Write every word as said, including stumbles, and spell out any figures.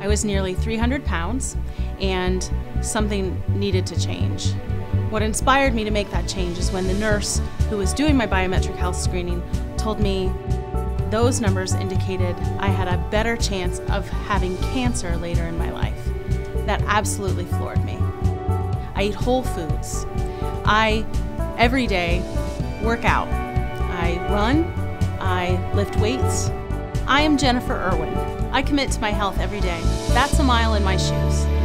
I was nearly three hundred pounds and something needed to change. What inspired me to make that change is when the nurse who was doing my biometric health screening told me those numbers indicated I had a better chance of having cancer later in my life. That absolutely floored me. I eat whole foods. I, every day, work out. I run, I lift weights. I am Jennifer Irwin. I commit to my health every day. That's a mile in my shoes.